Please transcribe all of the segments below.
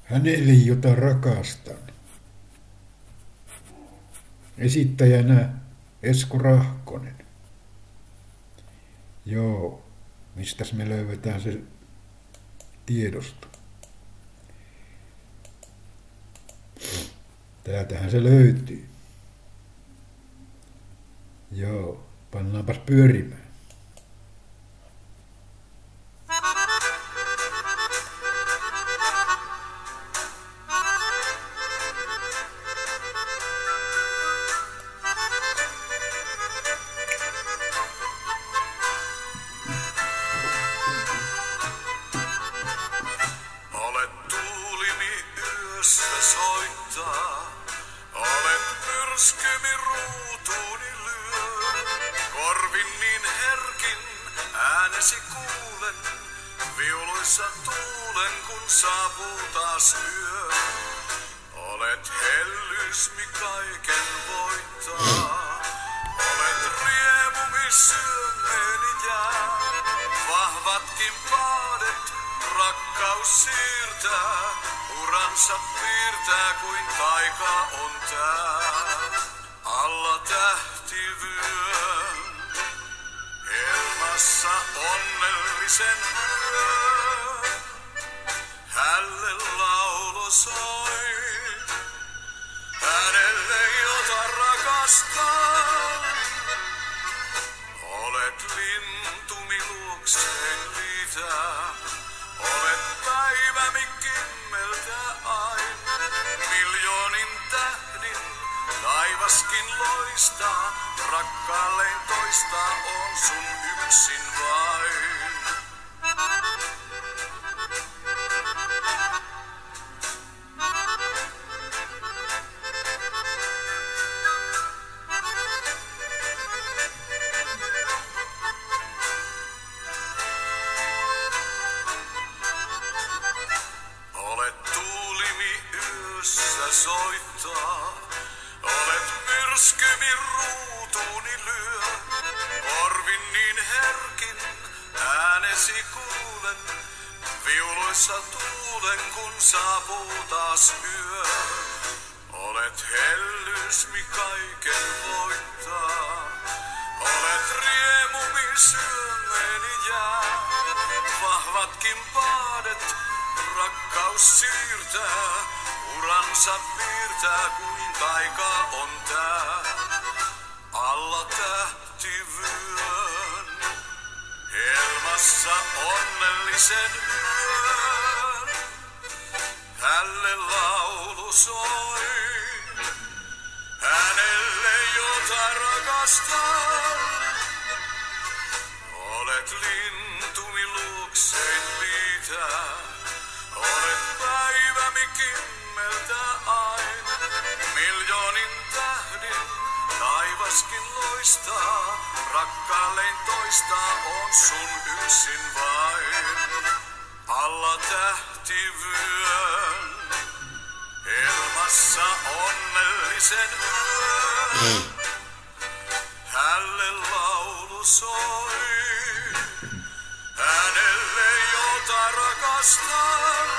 Hänelle, jota rakastan. Esittäjänä Esko Rahkonen. Joo, mistäs me löydetään se tiedosto? Täältähän se löytyy. Joo, pannaanpas pyörimään. Myrskymi ruutuuni lyö, korvin niin herkin äänesi kuulen, viuluissa tuulen kun saapuu taas yö. Olet hellysmi kaiken voittaa, olet riemumi syömmeeni jää. Vahvatkin paadet rakkaus siirtää, uransa piirtää kuin taika on tää. Alla tähtivyön, helmassa onnellisen yön, hälle laulo soi, hänelle jota rakastan. Olet lintumi luokseen liitää, olet päivämi kimmeltä ain. Miljoonin tähdin taivaskin loistaa, rakkaallein toista on sun yksin vain. Olet tuulimi yössä soittaa, olet myrskymi ruutuuni lyö. Korvin niin herkin äänesi kuulen, viuluissa tuulen kun saapuu taas yö. Olet hellysmi kaiken voittaa, olet riemumi syömmeeni jää. Vahvatkin paadet rakkaus siirtää, uransa piirtää kuin taika on tää. Alla tähtivyön, helmassa onnellisen yön, hälle laulu soi, hänelle jota rakastan. Olet lintumi luokseen liitää, olet päivämi kimmeltä ain. Miljoonin tähdin taivaskin loistaa, rakkaallein toista on sun yksin vain. Alla tähtivyön, helmassa onnellisen yön, hälle laulu soi, hänelle jota rakastan.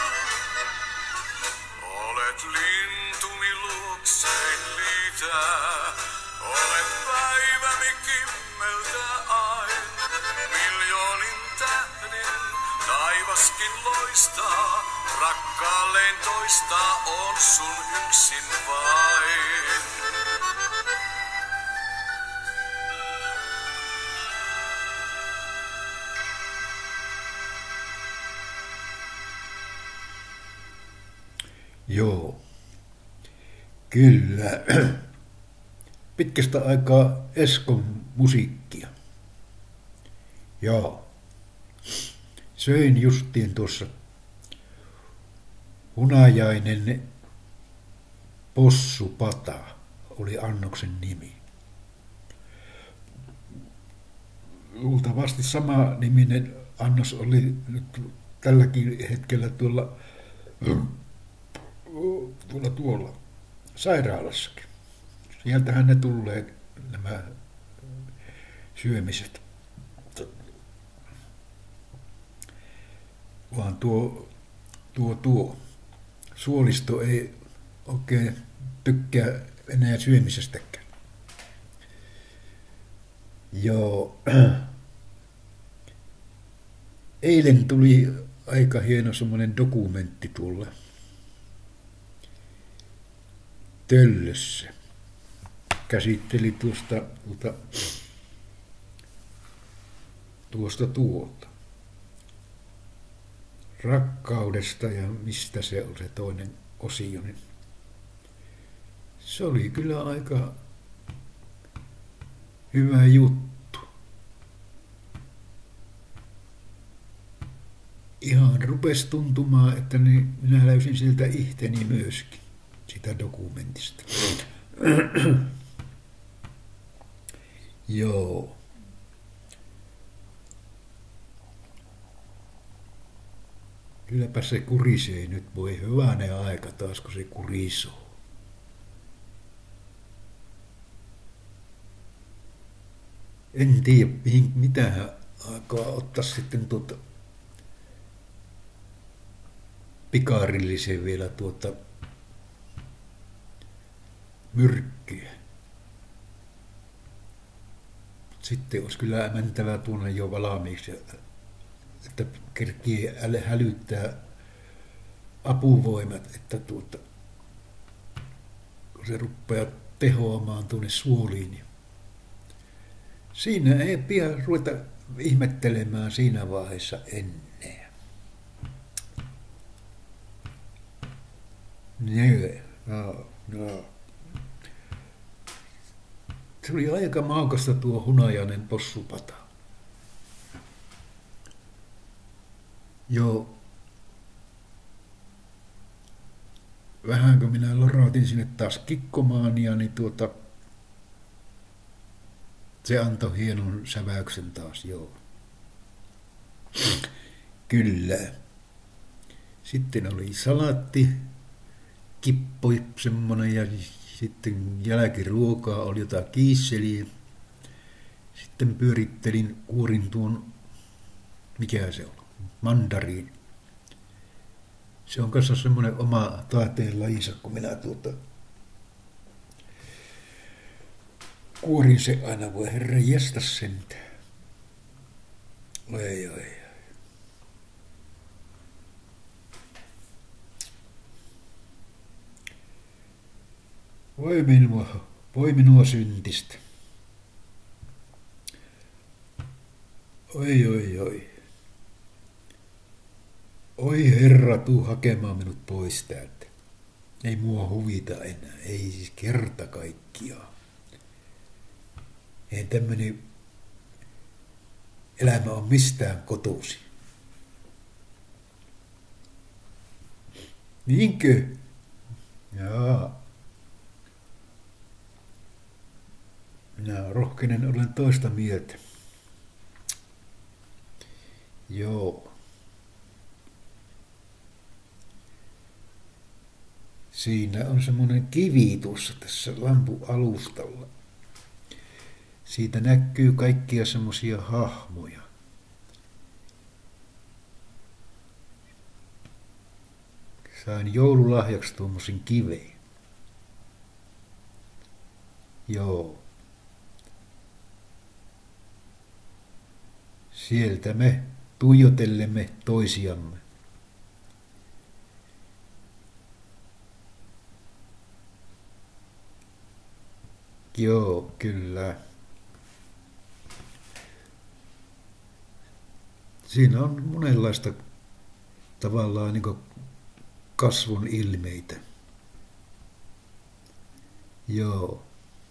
Olet lintumi luokseen liitää, olet päivämi kimmeltä ain. Miljoonin tähdin taivaskin loistaa, rakkaallein toista on sun yksin vain. Joo, kyllä. Pitkästä aikaa Eskon musiikkia. Joo. Söin justiin tuossa Hunajainen possupata oli annoksen nimi. Luultavasti sama niminen annos oli nyt tälläkin hetkellä tuolla sairaalassakin. Sieltähän ne tulee nämä syömiset. Vaan tuo suolisto ei oikein tykkää enää syömisestäkään. Joo. Eilen tuli aika hieno semmoinen dokumentti tuolla Töllössä. Käsitteli tuolta rakkaudesta ja mistä se on se toinen osio. Niin se oli kyllä aika hyvä juttu. Ihan rupesi tuntumaan, että minä löysin sieltä ihteni myöskin, sitä dokumentista. Joo. Kylläpä se kurisee nyt, voi hyvänen aika taas, kun se kurisoo. En tiedä, mitä hän alkaa ottaa sitten pikaarillisen vielä myrkkyä. Sitten olisi kyllä mentävä tuonne jo valmiiksi, että kerkii hälyttää apuvoimat, että kun se rupeaa tehoamaan tuonne suoliin. Niin siinä ei pian ruveta ihmettelemään siinä vaiheessa enää. No. Se oli aika maukasta tuo hunajainen possupata. Joo. Vähän kun minä lorautin sinne taas kikkomaania, niin se antoi hienon säväyksen taas, joo. Kyllä. Sitten oli salaatti, kippoi semmonen ja sitten jälkiruokaa oli jotain kiisseliä. Sitten kuorin tuon, mikä se on, mandariin. Se on kanssa semmoinen oma taiteen lajinsa, kun minä kuorin se aina, voi herra jästä sentään. Oi. Voi minua syntistä. Oi. Oi herra, tuu hakemaan minut pois täältä. Ei mua huvita enää, ei siis kerta kaikkiaan. Ei tämmönen elämä on mistään kotoisin. Niinkö? Jaa. Minä rohkenen olen toista mieltä. Joo. Siinä on semmoinen kivi tuossa tässä lampualustalla. Siitä näkyy kaikkia semmoisia hahmoja. Sain joululahjaksi tuommoisen kiveen. Joo. Sieltä me tuijotellemme toisiamme. Joo, kyllä. Siinä on monenlaista tavallaan niin kuin kasvun ilmeitä. Joo.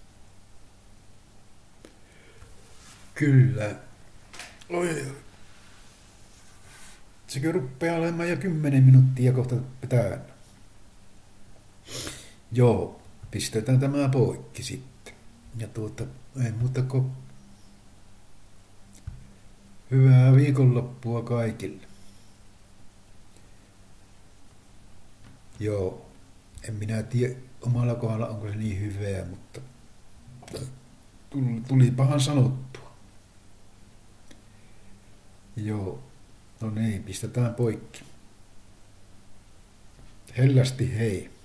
Kyllä. Oi. Sekö rupeaa olemaan jo 10 minuuttia kohta pitää. Joo. Pistetään tämä poikki sitten. Ja ei muuta kuin hyvää viikonloppua kaikille. Joo. En minä tiedä omalla kohdalla onko se niin hyvää, mutta tulipahan sanottua. Joo. No niin, pistetään poikki. Hellästi hei.